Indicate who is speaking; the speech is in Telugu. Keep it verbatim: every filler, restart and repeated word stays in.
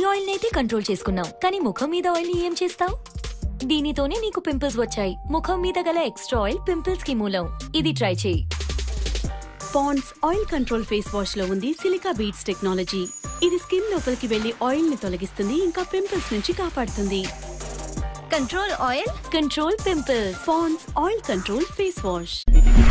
Speaker 1: ఆయిల్ అయితే కంట్రోల్ చేసుకున్నావు, కానీ ముఖం మీద ఆయిల్ ని ఏం చేస్తావు? దీనితోనే నీకు పింపుల్స్ వచ్చాయి. ముఖం మీద గల ఎక్స్ట్రా ఆయిల్ పింపుల్స్ కి మూలం. ఇది ట్రై చేయి.
Speaker 2: Pond's oil control face wash లో ఉంది సిలికా బీడ్స్ టెక్నాలజీ. ఇది స్కిన్ లోపలికి వెళ్లి ఆయిల్ ని తొలగిస్తుంది, ఇంకా పింపుల్స్ నుంచి కాపాడుతుంది.
Speaker 1: Control oil, control pimples.
Speaker 2: Pond's oil control face wash.